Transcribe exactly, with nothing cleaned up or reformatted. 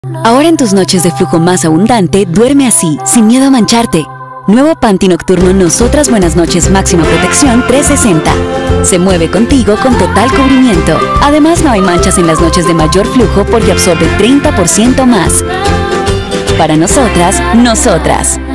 Ahora en tus noches de flujo más abundante, duerme así, sin miedo a mancharte. Nuevo Panty Nocturno Nosotras Buenas Noches Máxima Protección trescientos sesenta. Se mueve contigo con total cubrimiento. Además, no hay manchas en las noches de mayor flujo porque absorbe treinta por ciento más. Para nosotras, nosotras.